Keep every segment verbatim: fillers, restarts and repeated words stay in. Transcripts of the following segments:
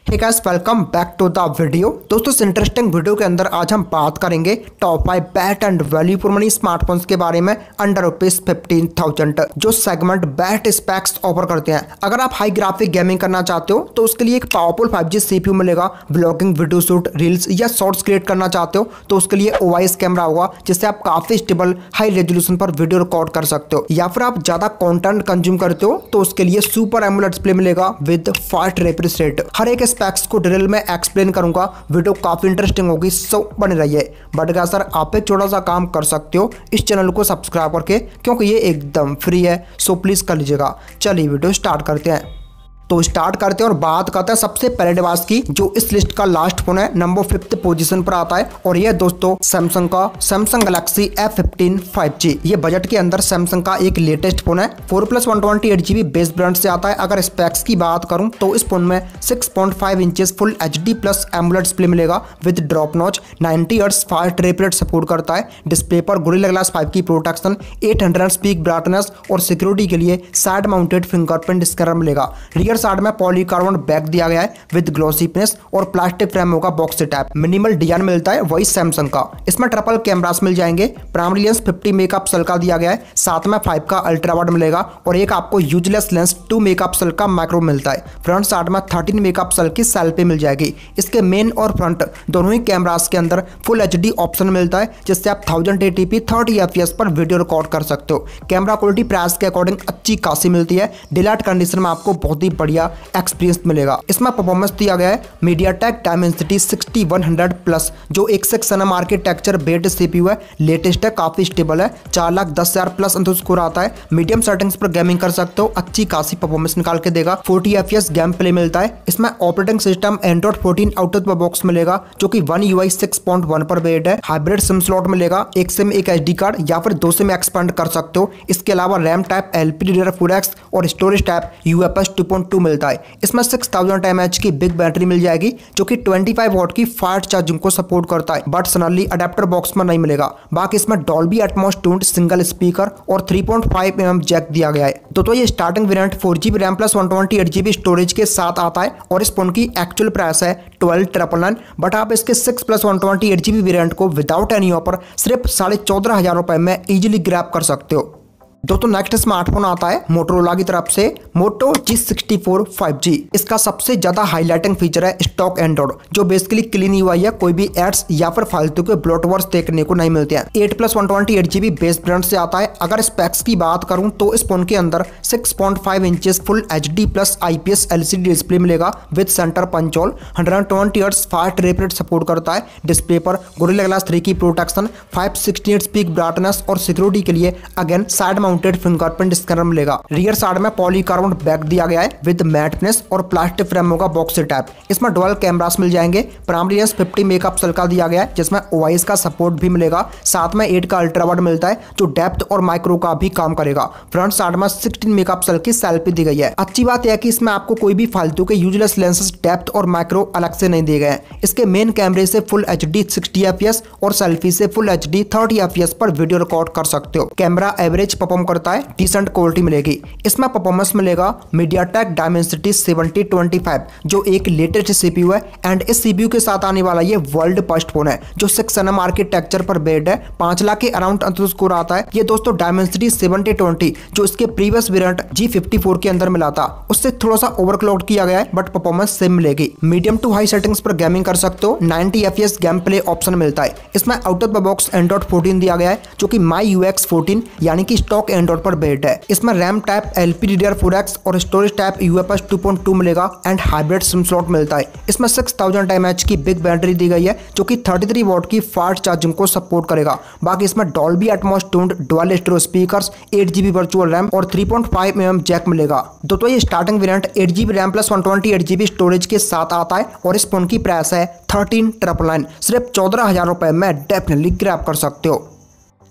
Hey guys, welcome back to the video. दोस्तों, इस interesting video के अंदर आज हम बात करेंगे top five best and value for money smartphones के बारे में अंडर रुपीज फिफ्टीन थाउजेंड, जो सेगमेंट बेस्ट स्पेक्स ऑफर करते हैं। अगर आप हाई ग्राफिक गेमिंग करना चाहते हो तो उसके लिए एक पावरफुल फाइव जी सीपीयू मिलेगा। ब्लॉगिंग, वीडियो शूट, रील्स या शॉर्ट्स क्रिएट करना चाहते हो तो उसके लिए ओआईएस कैमरा होगा, जिससे आप काफी स्टेबल हाई रेजोल्यूशन पर वीडियो रिकॉर्ड कर सकते हो। या फिर आप ज्यादा कंटेंट कंज्यूम करते हो तो उसके लिए सुपर एमोलेड डिस्प्ले मिलेगा विद फास्ट रिफ्रेश रेट। हर एक स्पेक्स को डिटेल में एक्सप्लेन करूंगा, वीडियो काफी इंटरेस्टिंग होगी, सो बने रहिए। बट गाइस सर, आप एक छोटा सा काम कर सकते हो इस चैनल को सब्सक्राइब करके, क्योंकि ये एकदम फ्री है, सो प्लीज कर लीजिएगा। चलिए वीडियो स्टार्ट करते हैं। तो स्टार्ट करते हैं और बात करते हैं सबसे पहले डिवाइस की, जो इस लिस्ट का लास्ट फोन है, नंबर फिफ्थ पोजीशन पर आता है। और ये दोस्तों सैमसंग का Samsung Galaxy F fifteen five G. ये बजट के अंदर सैमसंग का एक लेटेस्ट फोन है। Four plus one twenty eight GB base brand से आता है। अगर स्पेक्स की बात करूं तो इस फोन में six point five inches full H D plus AMOLED display मिलेगा with drop notch. Ninety hertz fast refresh rate support करता है। डिस्प्ले पर गोरिल्ला ग्लास फाइव की protection, eight hundred speak brightness और सिक्योरिटी के लिए साइड माउंटेड फिंगरप्रिंट स्कैनर मिलेगा। Rear side में पॉलीकार्बन बैक दिया गया है विद ग्लॉसी फिनिश और प्लास्टिक फ्रेम होगा बॉक्स टाइप। मिनिमल डिजाइन मिलता है वही सैमसंग का। इसमें ट्रिपल कैमरास मिल जाएंगे। प्राइमरी लेंस फिफ्टी मेगापिक्सल का दिया गया है, साथ में फाइव का अल्ट्रा वाइड मिलेगा और एक आपको यूजलेस लेंस टू मेगापिक्सल का माइक्रो मिलता है। फ्रंट साइड में थर्टीन मेगापिक्सल की सेल्फी मिल जाएगी। इसके मेन और फ्रंट दोनों ही कैमरास के अंदर फुल एचडी ऑप्शन मिलता है, जिससे आप थाउजेंड एटीपी थर्टी एफपीएस पर वीडियो रिकॉर्ड कर सकते हो। कैमरा क्वालिटी प्राइस के अकॉर्डिंग अच्छी खासी मिलती है। डिलाइट कंडीशन में आपको बहुत ही बढ़िया एक्सपीरियंस मिलेगा। इसमें परफॉर्मेंस दिया गया है MediaTek Dimensity sixty one hundred plus, जो एक six NM architecture based CPU है। लेटेस्ट है, काफी स्टेबल है। चार लाख दस हजार प्लस अंतु स्कोर आता है। मीडियम सेटिंग्स पर गेमिंग कर सकते हो, अच्छी खासी परफॉर्मेंस निकाल के देगा। फोर्टी एफपीएस गेम प्ले मिलता है। इसमें operating system Android fourteen out of the box मिलेगा, जो कि One UI six point one पर बेस्ड है। हाइब्रिड सिम स्लॉट मिलेगा, एक सिम एक एचडी कार्ड या फिर दो सिम एक्सपेंड कर सकते हो। इसके अलावा रैम टाइप एलपीडीडीआर4एक्स और storage type UFS two point two मिलता है। इसमें सिक्स थाउजेंड एमएच की बिग बैटरी मिल जाएगी, जो कि ट्वेंटी फाइव वॉट की फास्ट चार्जिंग को सपोर्ट करता है, बट सनली अडेप्टर बॉक्स में नहीं मिलेगा। बाकी इसमें Dolby Atmos tuned single speaker और three point five M M jack दिया गया है। तो, तो ये starting variant four GB RAM plus one twenty eight GB storage के साथ आता है और इस फोन की एक्चुअल प्राइस है ट्वेल्व ट्रिपल नाइन। बट आप इसके six plus one twenty eight GB variant को विदाउट एनी ऑफर सिर्फ साढ़े चौदह हजार रुपए में इजिली ग्रैब कर सकते हो। दोस्तों, नेक्स्ट स्मार्टफोन आता है मोटोरोला की तरफ से Moto G sixty four five G. इसका सबसे ज्यादा हाईलाइटिंग फीचर है स्टॉक एंड्रॉइड, जो बेसिकली क्लीन यूआई है। कोई भी एड्स या फिर फालतू के ब्लोटवर्स देखने को नहीं मिलते हैं। Eight plus one twenty eight GB base brand से आता है। अगर स्पेक्स की बात करूं तो इस फोन के अंदर six point five inches full HD plus IPS LCD display मिलेगा with centre punch hole. Hundred twenty hertz fast refresh rate support करता है। डिस्प्ले पर गोरिल्ला ग्लास थ्री की protection, five sixty eight speak brightness और security के लिए again side mounted fingerprint scanner मिलेगा। Rear side में पॉलीकार्बन बैक दिया गया है विद मैट फिनिश और प्लास्टिक फ्रेम होगा बॉक्स टाइप। इसमें डुअल कैमरास मिल जाएंगे। प्राइमरी लेंस फिफ्टी मेगापिक्सल का दिया गया है, जिसमें ओआईएस का सपोर्ट भी मिलेगा। साथ में एट का अल्ट्रा वाइड मिलता है, जो डेप्थ और माइक्रो का भी काम करेगा। फ्रंट साइड में सिक्सटीन मेगापिक्सल की सेल्फी दी गई है। अच्छी बात यह है कि इसमें आपको कोई भी फालतू के यूजलेस लेंसेज डेप्थ और माइक्रो अलग से नहीं दिए गए हैं। इसके मेन कैमरे से फुल एचडी सिक्सटी एफपीएस और सेल्फी से फुल एचडी थर्टी एफपीएस पर वीडियो रिकॉर्ड कर सकते हो। कैमरा एवरेज परफॉर्म करता है, डिसेंट क्वालिटी मिलेगी। इसमें परफॉर्मेंस मिलेगा MediaTek Dimensity seventy twenty five, जो एक लेटेस्ट सीपीयू है। एंड इस सीपीयू के साथ आने वाला ये वर्ल्ड फर्स्ट फोन है, जो सिक्स एनएम आर्किटेक्चर पर बेस्ड है। पांच लाख के अराउंड अंतु स्कोर आता है। ये दोस्तों डायमेंसिटी सेवेंटी ट्वेंटी, जो इसके previous variant G fifty four के अंदर मिला था, उससे थोड़ा सा ओवरक्लॉक किया गया है, बट परफॉर्मेंस सेम मिलेगी। मीडियम टू हाई सेटिंग्स पर गेमिंग कर सकते हो। Ninety FPS game play option मिलता है। इसमें out of the box Android fourteen दिया गया है, जो कि माई यूएक्स फोर्टीन यानी कि स्टॉक एंड्रॉइड पर बेस्ड है। इसमें रैम टाइप एलपीडीडीआर4एक्स और storage type UFS two point two मिलेगा एंड हाइब्रिड सिम स्लॉट मिलता है। इसमें सिक्स थाउजेंड एमएच की बिग बैटरी दी गई है, जो कि थर्टी थ्री वॉट की फास्ट चार्जिंग को सपोर्ट करेगा। बाकी इसमें Dolby Atmos tuned dual stereo speakers, eight GB virtual RAM और three point five M M jack मिलेगा। दोस्तों, ये starting variant eight GB RAM plus one twenty eight GB storage के साथ आता है और इस फोन की प्राइस है थर्टीन ट्रिपल नाइन। सिर्फ चौदह हजार रुपए में डेफिनेटली ग्रैब कर सकते हो।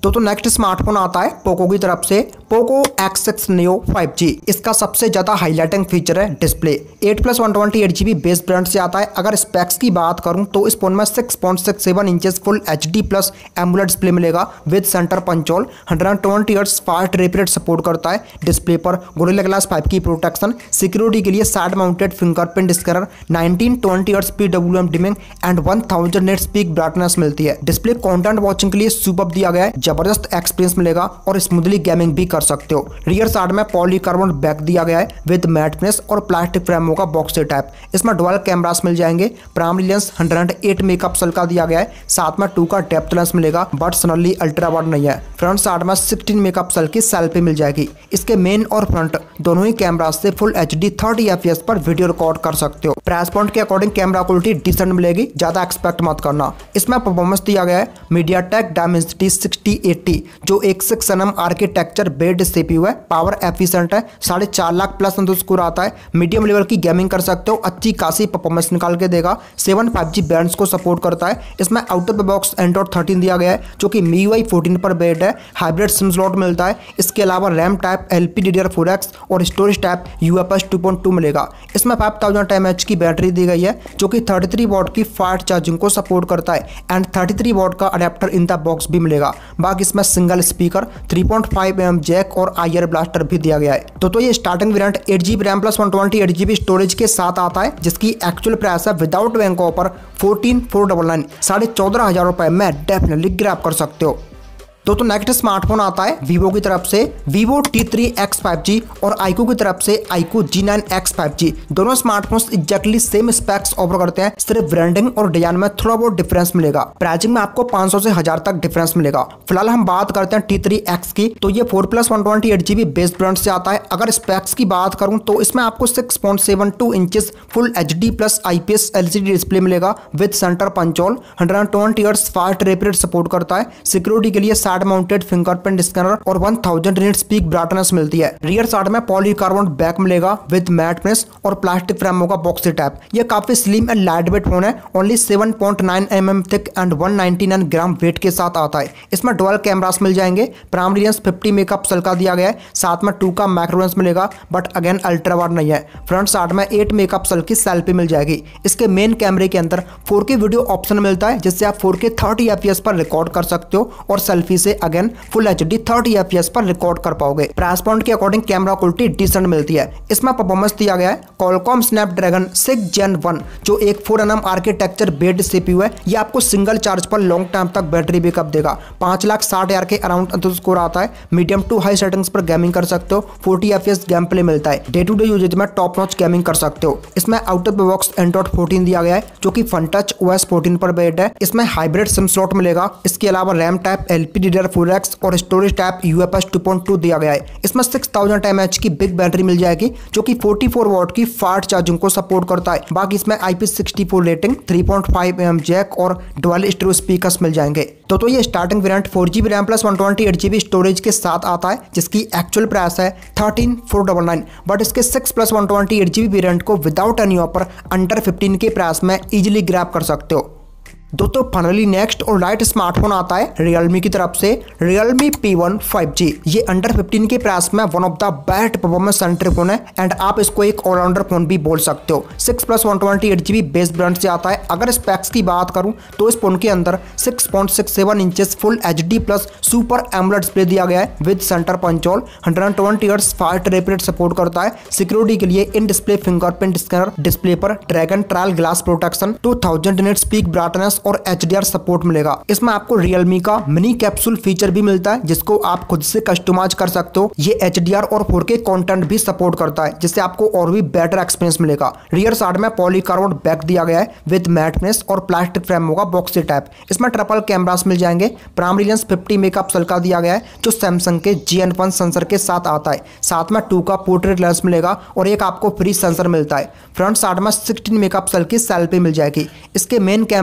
तो तो नेक्स्ट स्मार्टफोन आता है पोको की तरफ से, Poco X six Neo five G. इसका सबसे ज्यादा हाईलाइटिंग फीचर है display. Eight plus one twenty eight GB base brand से आता है। अगर स्पेक्स की बात करूं तो इस फोन में six point six seven inches full H D plus AMOLED display मिलेगा with centre punch hole. Hundred twenty hertz fast refresh support करता है। डिस्प्ले पर गोरिल्ला ग्लास फाइव की प्रोटेक्शन, सिक्योरिटी के लिए side mounted fingerprint scanner, nineteen twenty hertz PWM dimming and one thousand nits peak brightness मिलती है। Display content watching के लिए सुपर्ब दिया गया है। जबरदस्त एक्सपीरियंस मिलेगा और स्मूथली गेमिंग भी कर सकते हो। रियर साइड में पॉलीकार्बोनेट बैक दिया गया है विद मैट फिनिश और प्लास्टिक फ्रेम होगा बॉक्स टाइप। इसमें डुअल कैमरास मिल जाएंगे। Primary lens hundred eight megapixel का दिया गया है, साथ में टू का डेप्थ लेंस मिलेगा बट सनली अल्ट्रा वाइड नहीं है। फ्रंट साइड में सिक्सटीन मेगापिक्सल की सेल्फी मिल जाएगी। इसके मेन और फ्रंट दोनों ही कैमरा से full H D thirty F P S पर वीडियो रिकॉर्ड कर सकते हो। प्राइस पॉइंट के अकॉर्डिंग कैमरा क्वालिटी डिसेंट मिलेगी, ज्यादा एक्सपेक्ट मत करना। इसमें परफॉर्मेंस दिया गया है मीडियाटेक डायमेंसिटी सिक्सटी एटी जो एक six N M architecture based CPU है। पावर एफिशिएंट है, साढ़े चार लाख प्लस स्कोर आता है। मीडियम लेवल की गेमिंग कर सकते हो, अच्छी खासी परफॉर्मेंस निकाल के देगा। सेवन फाइव जी बैंड्स को सपोर्ट करता है। इसमें out of the box Android thirteen दिया गया है जो कि मी यू आई फोर्टीन पर बेस्ड है। हाइब्रिड सिम स्लॉट मिलता है। इसके अलावा RAM type L P D D R four X और storage type U F S two point two मिलेगा। इसमें फाइव थाउजेंड एम एच की बैटरी दी गई है जो कि थर्टी थ्री वॉट की फास्ट चार्जिंग को सपोर्ट करता है एंड थर्टी थ्री वॉट का अडेप्टर इन द बॉक्स भी मिलेगा। बाकी इसमें single speaker, three point five M M jack और आई आर ब्लास्टर भी दिया गया है। तो तो ये starting variant eight GB RAM plus one twenty eight GB storage के साथ आता है जिसकी एक्चुअल प्राइस है without bank offer fourteen four double nine साढ़े चौदह हजार रुपए में डेफिनेटली ग्रैब कर सकते हो। तो तो नेक्स्ट स्मार्टफोन आता है वीवो की तरफ से, Vivo T three X five G और आईक्यू की तरफ से iQOO Z nine X five G. दोनों smartphones exactly same specs offer करते हैं, सिर्फ ब्रांडिंग और डिजाइन में थोड़ा बहुत डिफरेंस मिलेगा। प्राइसिंग में आपको पाँच सौ से हजार तक डिफरेंस मिलेगा। फिलहाल हम बात करते हैं टी थ्री एक्स की, तो ये four plus one twenty eight GB base brand से आता है। अगर स्पेक्स की बात करूं तो इसमें आपको six point seven two inches full H D plus IPS LCD display मिलेगा with centre punch hole. Hundred twenty hertz fast refresh support करता है। सिक्योरिटी के लिए side mounted finger fingerprint scanner और one thousand nits peak brightness मिलती है। Rear side में polycarbonate back मिलेगा विद मैट फिनिश और प्लास्टिक फ्रेम होगा बॉक्स टाइप। ये काफी slim and light weight phone है। Only seven point nine M M thick and one ninety nine gram weight के साथ आता है। इसमें डुअल कैमरास मिल जाएंगे। प्राइमरी लेंस फिफ्टी मेगापिक्सल का दिया गया है, साथ में टू का मैक्रो लेंस मिलेगा बट अगेन अल्ट्रा वाइड नहीं है। फ्रंट साइड में एट मेगापिक्सल की सेल्फी मिल जाएगी। इसके मेन कैमरे के अंदर फोर के वीडियो ऑप्शन मिलता है जिससे आप फोर के थर्टी एफ पी एस पर रिकॉर्ड कर सकते हो और सेल्फी से again full H D thirty F P S पर रिकॉर्ड कर पाओगे। प्राइस पॉइंट के अकॉर्डिंग कैमरा क्वालिटी डिसेंट मिलती है। इसमें परफॉर्मेंस दिया गया है Qualcomm Snapdragon six Gen one जो एक four N M architecture based CPU है। ये आपको सिंगल चार्ज पर लॉन्ग टाइम तक बैटरी बैकअप देगा। पांच लाख साठ हजार के अराउंड स्कोर आता है। मीडियम टू हाई सेटिंग्स पर गेमिंग कर सकते हो। Forty F P S game play मिलता है। डे टू डे यूजेज में टॉप नॉच गेमिंग कर सकते हो। इसमें out of the box Android fourteen दिया गया है जो कि Funtouch O S fourteen पर बेस्ड है। इसमें हाइब्रिड सिम स्लॉट मिलेगा। इसके अलावा RAM type L P D D R four X और storage type U F S two point two दिया गया है। इसमें सिक्स थाउजेंड एम एच की बिग बैटरी मिल जाएगी जो कि फोर्टी फोर वॉट की फास्ट चार्जिंग को सपोर्ट करता है। बाकी इसमें I P sixty four rating, three point five M M jack और डुअल स्टीरियो स्पीकर्स मिल जाएंगे। तो तो ये starting variant four GB RAM plus one twenty eight GB storage के साथ आता है जिसकी एक्चुअल प्राइस है thirteen four double nine but इसके six plus one twenty eight GB variant को without any offer under fifteen K price में easily grab कर सकते हो। दोस्तों फाइनली नेक्स्ट और लाइट स्मार्टफोन आता है Realme की तरफ से, Realme P one five G. ये अंडर फिफ्टीन के प्राइस में one of the best performance center phone है एंड आप इसको एक ऑलराउंडर फोन भी बोल सकते हो। Six plus one twenty eight GB base brand से आता है। अगर स्पेक्स की बात करूं तो इस फोन के अंदर six point six seven inches full H D plus super AMOLED display दिया गया है with centre punch hole. Hundred twenty hertz fast refresh support करता है। सिक्योरिटी के लिए in display fingerprint scanner, display पर Dragon Trail glass protection, two thousand nits peak brightness और H D R support मिलेगा। इसमें आपको Realme का मिनी कैप्सूल फीचर भी मिलता है जिसको आप खुद से कस्टमाइज कर सकते हो। ये एच डी आर और फोर के कंटेंट भी सपोर्ट करता है जिससे आपको और भी बेटर एक्सपीरियंस मिलेगा। रियर साइड में पॉलीकार्बोनेट बैक दिया गया है विद मैट फिनिश और प्लास्टिक फ्रेम होगा बॉक्स टाइप। इसमें ट्रिपल कैमरास मिल जाएंगे। प्राइमरी लेंस फिफ्टी मेगापिक्सल का दिया गया है जो सैमसंग के जी एन वन सेंसर के साथ आता है। साथ में टू का पोर्ट्रेट लेंस मिलेगा और एक आपको फ्री सेंसर मिलता है। फ्रंट साइड में सिक्सटीन मेगापिक्सल की सेल्फी मिल जाएगी। इसके मेन कैमरे से फोर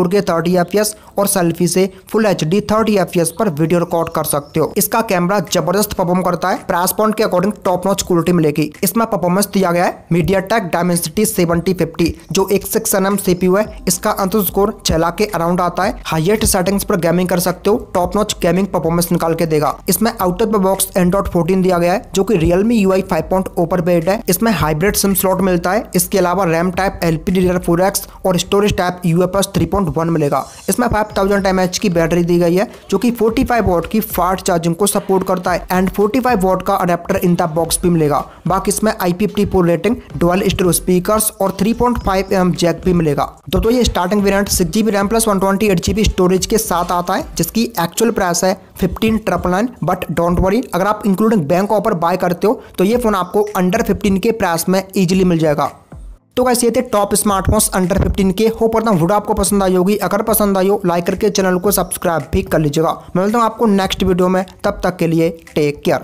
फोर के थर्टी एफ पी एस और सेल्फी से full H D thirty F P S पर वीडियो रिकॉर्ड कर सकते हो। इसका कैमरा जबरदस्त परफॉर्म करता है। प्राइस पॉइंट के अकॉर्डिंग टॉप नॉच क्वालिटी मिलेगी। इसमें परफॉर्मेंस दिया गया है मीडियाटेक डायमेंसिटी सेवेंटी फिफ्टी जो एक सिक्स एन एम सीपीयू है। इसका अंतुल स्कोर छह लाख के अराउंड आता है। हाईएस्ट सेटिंग्स पर गेमिंग कर सकते हो। टॉप नॉच गेमिंग परफॉर्मेंस निकाल के देगा। इसमें out of the box Android fourteen दिया गया है जो कि Realme U I five point O पर बेस्ड है। इसमें हाइब्रिड सिम स्लॉट मिलता है। इसके अलावा RAM type L P D D R four X और storage type U F S three point one मिलेगा। इसमें फाइव थाउजेंड एम एच की बैटरी दी गई है जो कि फोर्टी फाइव वॉट की फास्ट चार्जिंग को सपोर्ट करता है एंड फोर्टी फाइव वॉट का अडेप्टर इन द बॉक्स भी मिलेगा। बाकी इसमें I P fifty four rating, dual stereo speakers और three point five M M jack भी मिलेगा। दोस्तों ये starting variant six G B RAM plus one twenty eight G B storage के साथ आता है जिसकी एक्चुअल प्राइस है fifteen triple nine. But don't worry, अगर आप इंक्लूडिंग बैंक ऑफर बाय करते हो तो ये फोन आपको अंडर फिफ्टीन के प्राइस में इजीली मिल जाएगा। तो गाइस ये थे top smartphones under fifteen K. Hope करता हूँ वीडियो आपको पसंद आई होगी। अगर पसंद आई हो लाइक करके चैनल को सब्सक्राइब भी कर लीजिएगा। मैं मिलता हूँ आपको नेक्स्ट वीडियो में, तब तक के लिए टेक केयर।